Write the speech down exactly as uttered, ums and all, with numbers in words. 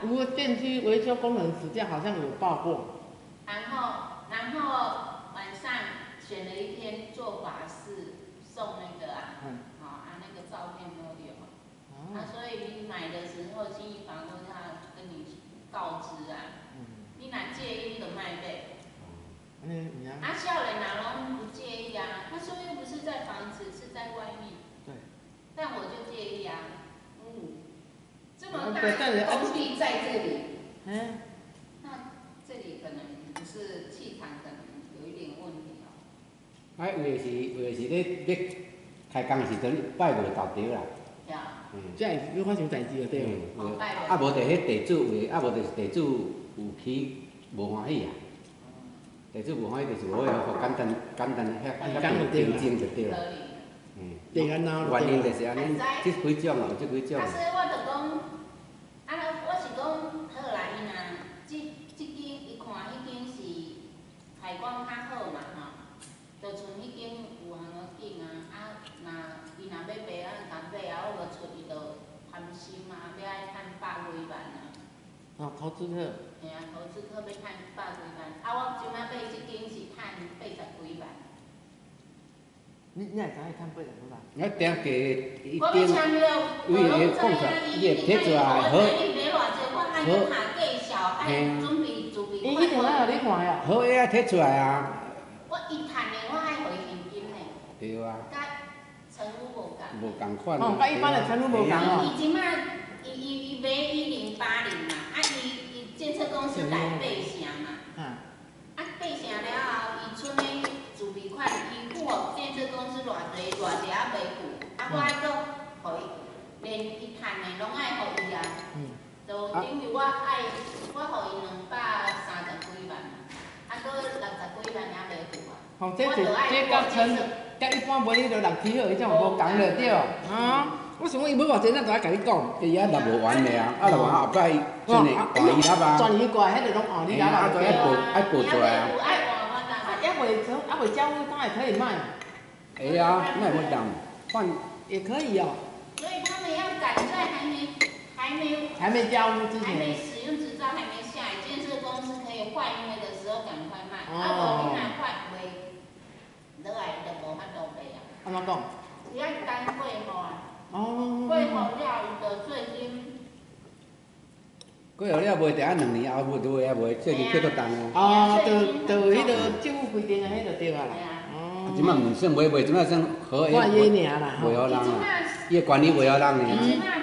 无个电梯维修工人死掉，好像有报过。 然后，然后晚上选了一天做法事送那个啊，嗯，好、啊，那个照片都有。哦、啊，所以你买的时候，经纪房都要跟你告知啊。嗯。你哪介意你就卖呗。嗯，啊，少年人拢不介意啊，他说又不是在房子，是在外面。对。但我就介意啊，嗯，这么大的工地在这里，嗯，那这里可能不是气场，可能有一点问题哦。 啊，有的是，有的是咧咧开工时阵拜无到着啦。 嗯，这样要发生代志就对了。 嗯，啊无就迄地主为，啊无就是地主有起无欢喜啊。地主无欢喜就是无要互简单简单遐遐平静就对了。嗯，原因就是安尼，即几种哦，即几种。 啊，所以我就讲，啊，我是讲好啦，伊若即即间伊看迄间是采光较好嘛吼，就剩迄间有行个景啊，啊，若伊若要卖啊，甲买啊，我无出伊就贪心啊，要爱趁百几万啊。 哦，投资客。 嘿啊，投资客要趁百几万，啊，我即摆买即间是趁八十几万。 你你会知影趁八十几万？ 我顶价一我定， 伊伊会讲出来，伊会摕出来好。好。 嘿。准备准备。 伊一定爱互你看呀。 好嘢啊，摕出来啊。 我伊趁的，我爱互伊现金的。 对啊。 甲成屋无共。 无共款。 哦，甲一般的成屋无共哦。 伊即摆，伊伊伊买一零八零嘛，啊伊伊建设公司来八成嘛。嗯。啊八成了后，伊剩的自备款，伊付互建设公司偌济偌济啊袂付，啊我爱搁互伊，连伊趁的拢爱互伊啊。嗯。就等于我爱，我互伊两百三十几万，啊搁六十几万还袂付啊。 哦，这是这甲成，甲一般买迄个六七号迄种无共了对哦。啊，我想讲伊买偌济，咱就爱甲你讲。 伊遐六无完的啊，啊六完后摆真诶换伊啦吧。 转移过来，迄个拢换你啦吧。 爱报爱报出来啊。 爱换我当。 啊，还未成，还未交屋，当然可以卖。 会啊，卖不当，换也可以哦。 所以他们要赶在还没。还没还没交屋之前， 还没使用执照，还没下来，建设公司可以换约的时候赶快卖。啊，无你若换袂，落来就无法度卖啊。 安怎讲？ 伊爱等过户啊。 哦。 过户了，伊就税金。 过户了卖，定啊两年后卖就啊卖，税金扣得重哦。 哦，就就迄个政府规定的迄个对啊啦。 哦。即摆唔算卖卖，即摆算合约。 换约尔啦。 袂互人啊。伊个管理袂互人尔。